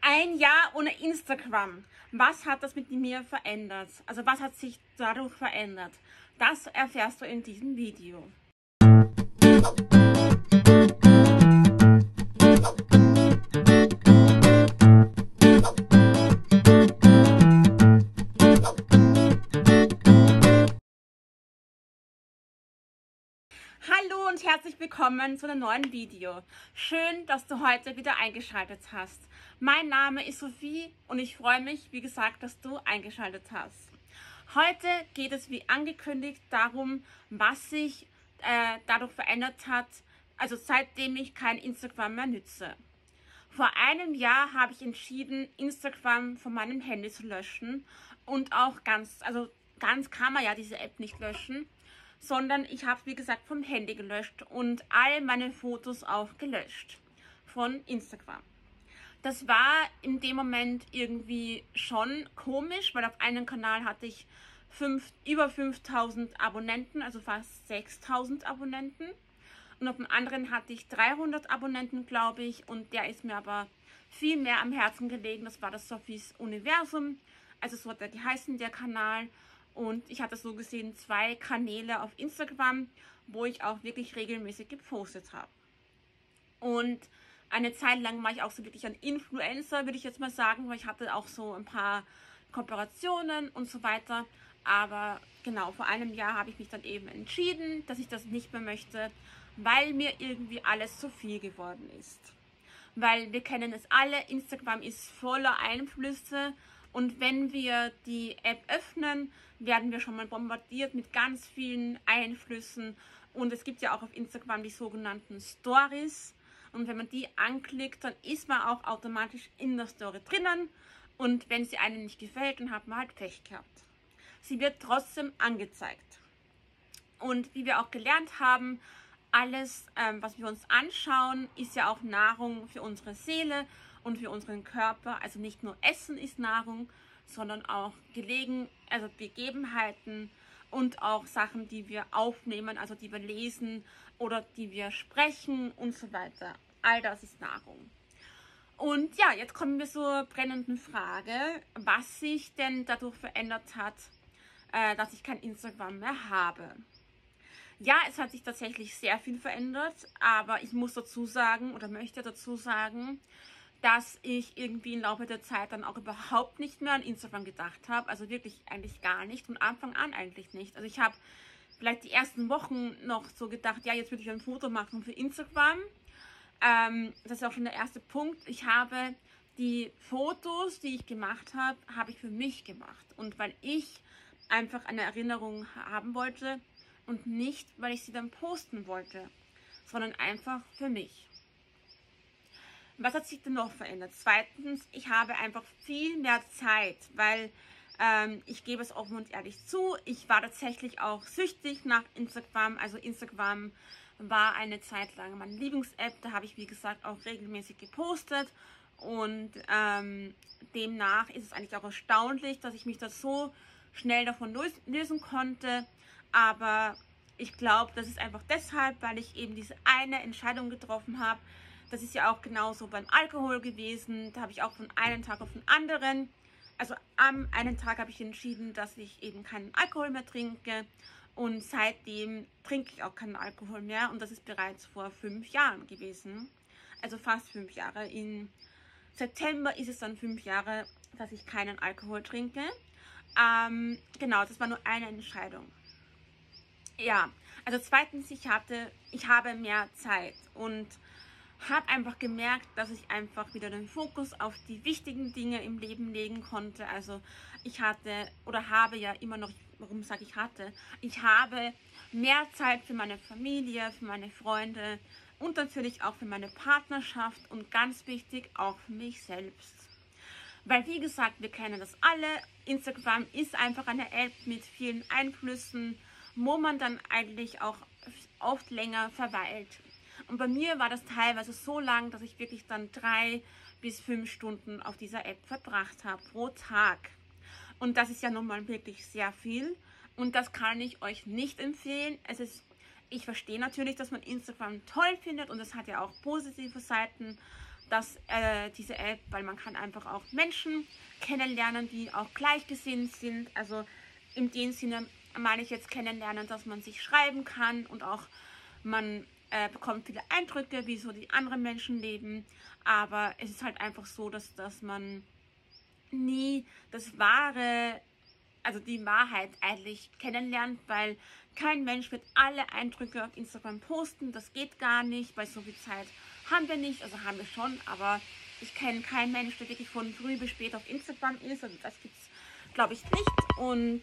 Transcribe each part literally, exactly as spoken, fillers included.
Ein Jahr ohne Instagram. Was hat das mit mir verändert? Also was hat sich dadurch verändert? Das erfährst du in diesem Video. Hallo und herzlich willkommen zu einem neuen Video. Schön, dass du heute wieder eingeschaltet hast. Mein Name ist Sophie und ich freue mich, wie gesagt, dass du eingeschaltet hast. Heute geht es wie angekündigt darum, was sich äh, dadurch verändert hat, also seitdem ich kein Instagram mehr nütze. Vor einem Jahr habe ich entschieden, Instagram von meinem Handy zu löschen und auch ganz, also ganz kann man ja diese App nicht löschen, sondern ich habe, wie gesagt, vom Handy gelöscht und all meine Fotos auch gelöscht von Instagram. Das war in dem Moment irgendwie schon komisch, weil auf einem Kanal hatte ich fünf, über fünftausend Abonnenten, also fast sechstausend Abonnenten. Und auf dem anderen hatte ich dreihundert Abonnenten, glaube ich, und der ist mir aber viel mehr am Herzen gelegen. Das war das Sophies Universum, also so hat er geheißen, der Kanal. Und ich hatte so gesehen zwei Kanäle auf Instagram, wo ich auch wirklich regelmäßig gepostet habe. Und eine Zeit lang war ich auch so wirklich ein Influencer, würde ich jetzt mal sagen, weil ich hatte auch so ein paar Kooperationen und so weiter. Aber genau, vor einem Jahr habe ich mich dann eben entschieden, dass ich das nicht mehr möchte, weil mir irgendwie alles zu viel geworden ist. Weil wir kennen es alle, Instagram ist voller Einflüsse. Und wenn wir die App öffnen, werden wir schon mal bombardiert mit ganz vielen Einflüssen. Und es gibt ja auch auf Instagram die sogenannten Stories. Und wenn man die anklickt, dann ist man auch automatisch in der Story drinnen. Und wenn sie einem nicht gefällt, dann hat man halt Pech gehabt. Sie wird trotzdem angezeigt. Und wie wir auch gelernt haben, alles, ähm, was wir uns anschauen, ist ja auch Nahrung für unsere Seele und für unseren Körper. Also nicht nur Essen ist Nahrung, sondern auch Gelegen, also Begebenheiten und auch Sachen, die wir aufnehmen, also die wir lesen oder die wir sprechen und so weiter. All das ist Nahrung. Und ja, jetzt kommen wir zur brennenden Frage, was sich denn dadurch verändert hat, äh, dass ich kein Instagram mehr habe. Ja, es hat sich tatsächlich sehr viel verändert, aber ich muss dazu sagen oder möchte dazu sagen, dass ich irgendwie im Laufe der Zeit dann auch überhaupt nicht mehr an Instagram gedacht habe. Also wirklich eigentlich gar nicht, von Anfang an eigentlich nicht. Also ich habe vielleicht die ersten Wochen noch so gedacht, ja, jetzt würde ich ein Foto machen für Instagram. Ähm, das ist auch schon der erste Punkt. Ich habe die Fotos, die ich gemacht habe, habe ich für mich gemacht. Und weil ich einfach eine Erinnerung haben wollte und nicht, weil ich sie dann posten wollte, sondern einfach für mich. Was hat sich denn noch verändert? Zweitens, ich habe einfach viel mehr Zeit, weil ähm, ich gebe es offen und ehrlich zu, ich war tatsächlich auch süchtig nach Instagram. Also Instagram war eine Zeit lang meine Lieblings-App, da habe ich wie gesagt auch regelmäßig gepostet und ähm, demnach ist es eigentlich auch erstaunlich, dass ich mich da so schnell davon lösen konnte, aber ich glaube, das ist einfach deshalb, weil ich eben diese eine Entscheidung getroffen habe. Das ist ja auch genauso beim Alkohol gewesen. Da habe ich auch von einem Tag auf den anderen, also am einen Tag habe ich entschieden, dass ich eben keinen Alkohol mehr trinke. Und seitdem trinke ich auch keinen Alkohol mehr. Und das ist bereits vor fünf Jahren gewesen. Also fast fünf Jahre. Im September ist es dann fünf Jahre, dass ich keinen Alkohol trinke. Ähm, genau, das war nur eine Entscheidung. Ja, also zweitens, ich hatte, ich habe mehr Zeit und habe einfach gemerkt, dass ich einfach wieder den Fokus auf die wichtigen Dinge im Leben legen konnte. Also ich hatte oder habe ja immer noch, warum sage ich hatte, ich habe mehr Zeit für meine Familie, für meine Freunde und natürlich auch für meine Partnerschaft und ganz wichtig auch für mich selbst. Weil wie gesagt, wir kennen das alle, Instagram ist einfach eine App mit vielen Einflüssen, wo man dann eigentlich auch oft länger verweilt. Und bei mir war das teilweise so lang, dass ich wirklich dann drei bis fünf Stunden auf dieser App verbracht habe pro Tag. Und das ist ja nun mal wirklich sehr viel und das kann ich euch nicht empfehlen. Es ist, ich verstehe natürlich, dass man Instagram toll findet und es hat ja auch positive Seiten, dass äh, diese App, weil man kann einfach auch Menschen kennenlernen, die auch gleichgesinnt sind. Also in dem Sinne meine ich jetzt kennenlernen, dass man sich schreiben kann und auch man äh, bekommt viele Eindrücke, wie so die anderen Menschen leben. Aber es ist halt einfach so, dass, dass man nie das wahre, also die Wahrheit eigentlich kennenlernt, weil kein Mensch wird alle Eindrücke auf Instagram posten. Das geht gar nicht, weil so viel Zeit haben wir nicht. Also haben wir schon, aber ich kenne keinen Mensch, der wirklich von früh bis spät auf Instagram ist. Also das gibt es, glaube ich, nicht. Und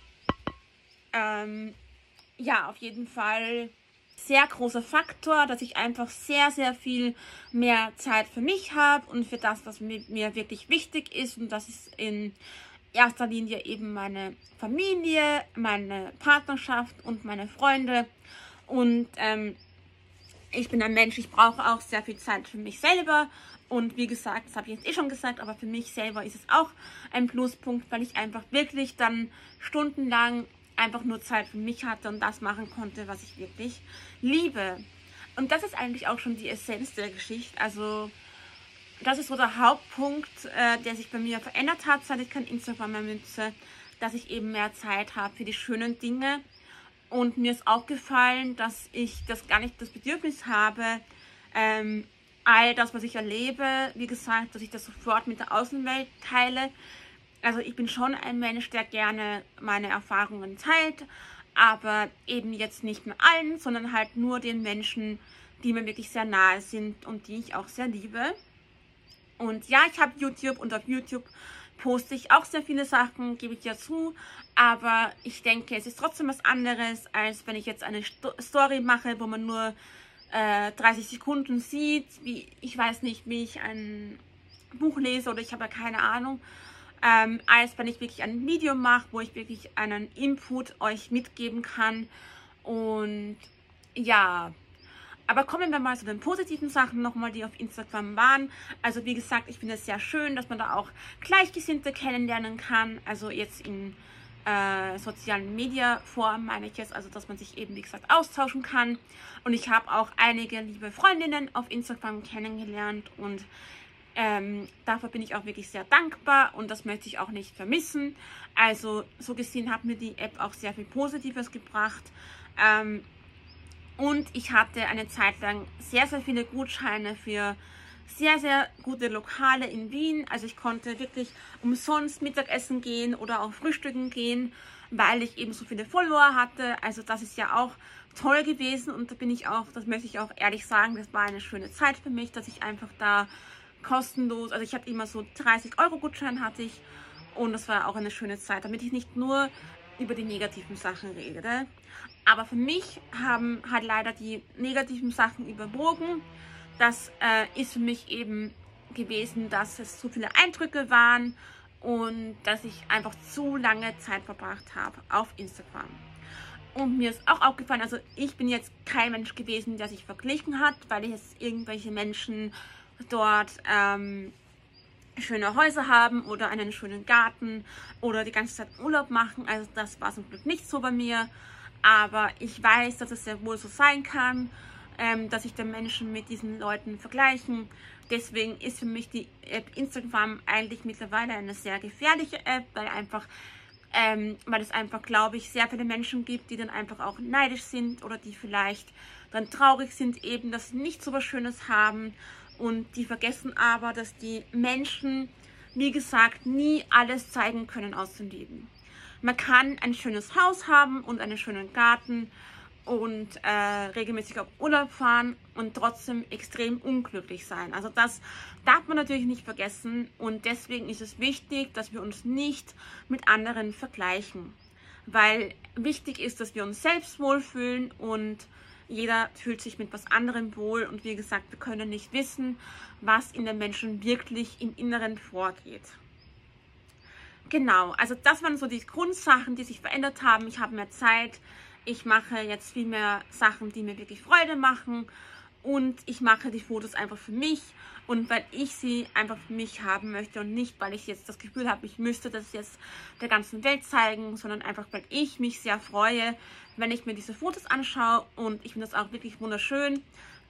ähm, ja, auf jeden Fall sehr großer Faktor, dass ich einfach sehr, sehr viel mehr Zeit für mich habe und für das, was mir, mir wirklich wichtig ist. Und das ist in erster Linie eben meine Familie, meine Partnerschaft und meine Freunde. Und ähm, ich bin ein Mensch, ich brauche auch sehr viel Zeit für mich selber. Und wie gesagt, das habe ich jetzt eh schon gesagt, aber für mich selber ist es auch ein Pluspunkt, weil ich einfach wirklich dann stundenlang einfach nur Zeit für mich hatte und das machen konnte, was ich wirklich liebe. Und das ist eigentlich auch schon die Essenz der Geschichte. Also das ist so der Hauptpunkt, äh, der sich bei mir verändert hat, seit ich kein Instagram mehr nutze, dass ich eben mehr Zeit habe für die schönen Dinge. Und mir ist aufgefallen, dass ich das gar nicht das Bedürfnis habe, ähm, all das, was ich erlebe, wie gesagt, dass ich das sofort mit der Außenwelt teile. Also ich bin schon ein Mensch, der gerne meine Erfahrungen teilt, aber eben jetzt nicht mit allen, sondern halt nur den Menschen, die mir wirklich sehr nahe sind und die ich auch sehr liebe. Und ja, ich habe YouTube und auf YouTube poste ich auch sehr viele Sachen, gebe ich ja zu, aber ich denke, es ist trotzdem was anderes, als wenn ich jetzt eine Sto- Story mache, wo man nur äh, dreißig Sekunden sieht, wie, ich weiß nicht, wie ich ein Buch lese oder ich habe ja keine Ahnung, ähm, als wenn ich wirklich ein Video mache, wo ich wirklich einen Input euch mitgeben kann. Und ja, aber kommen wir mal zu den positiven Sachen nochmal, die auf Instagram waren. Also wie gesagt, ich finde es sehr schön, dass man da auch Gleichgesinnte kennenlernen kann. Also jetzt in äh, sozialen Media-Form meine ich jetzt, also dass man sich eben wie gesagt austauschen kann. Und ich habe auch einige liebe Freundinnen auf Instagram kennengelernt und ähm, dafür bin ich auch wirklich sehr dankbar und das möchte ich auch nicht vermissen. Also so gesehen hat mir die App auch sehr viel Positives gebracht. Ähm, Und ich hatte eine Zeit lang sehr, sehr viele Gutscheine für sehr, sehr gute Lokale in Wien. Also ich konnte wirklich umsonst Mittagessen gehen oder auch frühstücken gehen, weil ich eben so viele Follower hatte. Also das ist ja auch toll gewesen und da bin ich auch, das möchte ich auch ehrlich sagen, das war eine schöne Zeit für mich, dass ich einfach da kostenlos, also ich hatte immer so dreißig Euro Gutschein hatte ich und das war auch eine schöne Zeit, damit ich nicht nur über die negativen Sachen rede. Aber für mich haben halt leider die negativen Sachen überwogen. Das äh, ist für mich eben gewesen, dass es zu viele Eindrücke waren und dass ich einfach zu lange Zeit verbracht habe auf Instagram. Und mir ist auch aufgefallen, also ich bin jetzt kein Mensch gewesen, der sich verglichen hat, weil ich jetzt irgendwelche Menschen dort ähm, schöne Häuser haben oder einen schönen Garten oder die ganze Zeit Urlaub machen. Also das war zum Glück nicht so bei mir. Aber ich weiß, dass es sehr wohl so sein kann, ähm, dass sich die Menschen mit diesen Leuten vergleichen. Deswegen ist für mich die App Instagram eigentlich mittlerweile eine sehr gefährliche App, weil einfach, ähm, weil es einfach, glaube ich, sehr viele Menschen gibt, die dann einfach auch neidisch sind oder die vielleicht dann traurig sind, eben, dass sie nicht so was Schönes haben. Und die vergessen aber, dass die Menschen, wie gesagt, nie alles zeigen können aus dem Leben. Man kann ein schönes Haus haben und einen schönen Garten und äh, regelmäßig auf Urlaub fahren und trotzdem extrem unglücklich sein. Also das darf man natürlich nicht vergessen und deswegen ist es wichtig, dass wir uns nicht mit anderen vergleichen. Weil wichtig ist, dass wir uns selbst wohlfühlen und jeder fühlt sich mit was anderem wohl und wie gesagt, wir können nicht wissen, was in den Menschen wirklich im Inneren vorgeht. Genau, also das waren so die Grundsachen, die sich verändert haben. Ich habe mehr Zeit, ich mache jetzt viel mehr Sachen, die mir wirklich Freude machen und ich mache die Fotos einfach für mich und weil ich sie einfach für mich haben möchte und nicht, weil ich jetzt das Gefühl habe, ich müsste das jetzt der ganzen Welt zeigen, sondern einfach, weil ich mich sehr freue, wenn ich mir diese Fotos anschaue und ich finde das auch wirklich wunderschön,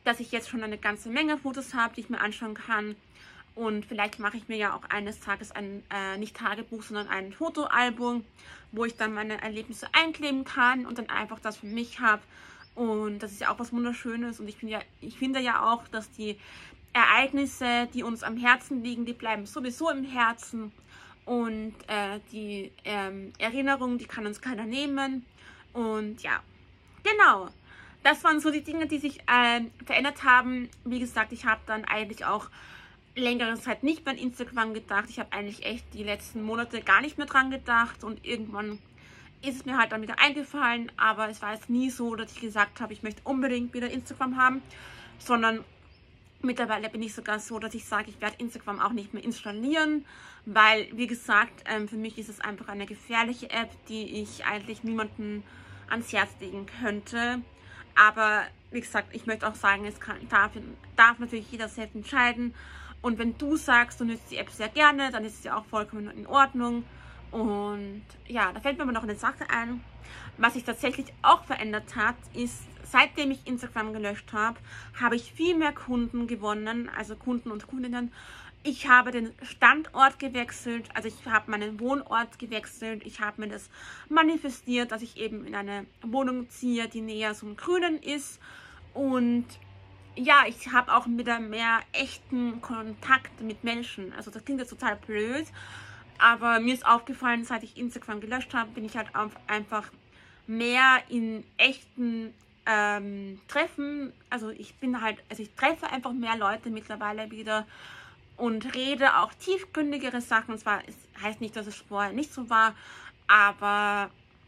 dass ich jetzt schon eine ganze Menge Fotos habe, die ich mir anschauen kann. Und vielleicht mache ich mir ja auch eines Tages ein, äh, nicht Tagebuch, sondern ein Fotoalbum, wo ich dann meine Erlebnisse einkleben kann und dann einfach das für mich habe. Und das ist ja auch was Wunderschönes. Und ich finde ja, ich finde ja auch, dass die Ereignisse, die uns am Herzen liegen, die bleiben sowieso im Herzen. Und äh, die ähm, Erinnerung, die kann uns keiner nehmen. Und ja, genau. Das waren so die Dinge, die sich äh, verändert haben. Wie gesagt, ich habe dann eigentlich auch längere Zeit nicht mehr an Instagram gedacht. Ich habe eigentlich echt die letzten Monate gar nicht mehr dran gedacht und irgendwann ist es mir halt dann wieder eingefallen, aber es war jetzt nie so, dass ich gesagt habe, ich möchte unbedingt wieder Instagram haben, sondern mittlerweile bin ich sogar so, dass ich sage, ich werde Instagram auch nicht mehr installieren, weil, wie gesagt, ähm, für mich ist es einfach eine gefährliche App, die ich eigentlich niemandem ans Herz legen könnte. Aber wie gesagt, ich möchte auch sagen, es kann, darf, darf natürlich jeder selbst entscheiden. Und wenn du sagst, du nutzt die App sehr gerne, dann ist es ja auch vollkommen in Ordnung. Und ja, da fällt mir aber noch eine Sache ein. Was sich tatsächlich auch verändert hat, ist, seitdem ich Instagram gelöscht habe, habe ich viel mehr Kunden gewonnen, also Kunden und Kundinnen. Ich habe den Standort gewechselt, also ich habe meinen Wohnort gewechselt. Ich habe mir das manifestiert, dass ich eben in eine Wohnung ziehe, die näher zum Grünen ist. Und ja, ich habe auch wieder mehr echten Kontakt mit Menschen. Also das klingt jetzt total blöd, aber mir ist aufgefallen, seit ich Instagram gelöscht habe, bin ich halt einfach mehr in echten ähm, Treffen. Also ich bin halt, also ich treffe einfach mehr Leute mittlerweile wieder und rede auch tiefgründigere Sachen. Und zwar, es heißt nicht, dass es vorher nicht so war, aber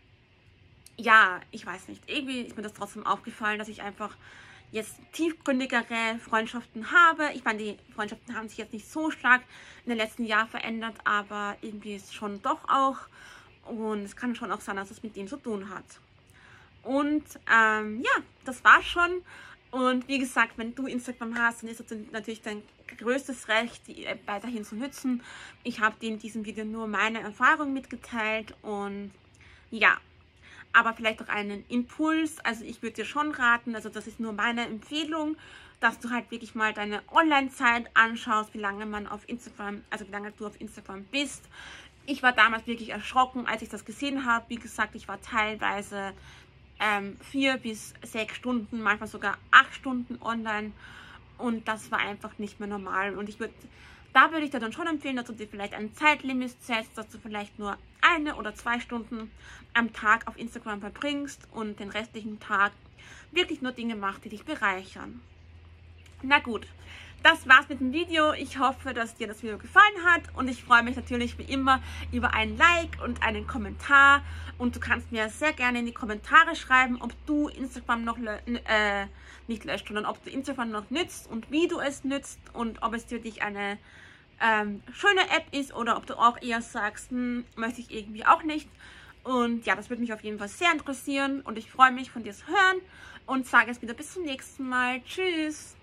ja, ich weiß nicht. Irgendwie ist mir das trotzdem aufgefallen, dass ich einfach jetzt tiefgründigere Freundschaften habe. Ich meine, die Freundschaften haben sich jetzt nicht so stark in den letzten Jahren verändert, aber irgendwie ist es schon doch auch. Und es kann schon auch sein, dass es mit dem zu tun hat. Und ähm, ja, das war's schon. Und wie gesagt, wenn du Instagram hast, dann ist es natürlich dein größtes Recht, die App weiterhin zu nutzen. Ich habe dir in diesem Video nur meine Erfahrung mitgeteilt und ja, aber vielleicht auch einen Impuls. Also ich würde dir schon raten, also das ist nur meine Empfehlung, dass du halt wirklich mal deine Online-Zeit anschaust, wie lange man auf Instagram, also wie lange du auf Instagram bist. Ich war damals wirklich erschrocken, als ich das gesehen habe. Wie gesagt, ich war teilweise ähm, vier bis sechs Stunden, manchmal sogar acht Stunden online und das war einfach nicht mehr normal. Und ich würde, da würde ich dir dann schon empfehlen, dass du dir vielleicht ein Zeitlimit setzt, dass du vielleicht nur eine oder zwei Stunden am Tag auf Instagram verbringst und den restlichen Tag wirklich nur Dinge machst, die dich bereichern. Na gut, das war's mit dem Video. Ich hoffe, dass dir das Video gefallen hat und ich freue mich natürlich wie immer über ein Like und einen Kommentar und du kannst mir sehr gerne in die Kommentare schreiben, ob du Instagram noch äh, nicht löscht, sondern ob du Instagram noch nützt und wie du es nützt und ob es für dich eine ähm, schöne App ist oder ob du auch eher sagst, hm, möchte ich irgendwie auch nicht. Und ja, das würde mich auf jeden Fall sehr interessieren und ich freue mich, von dir zu hören und sage es wieder bis zum nächsten Mal. Tschüss!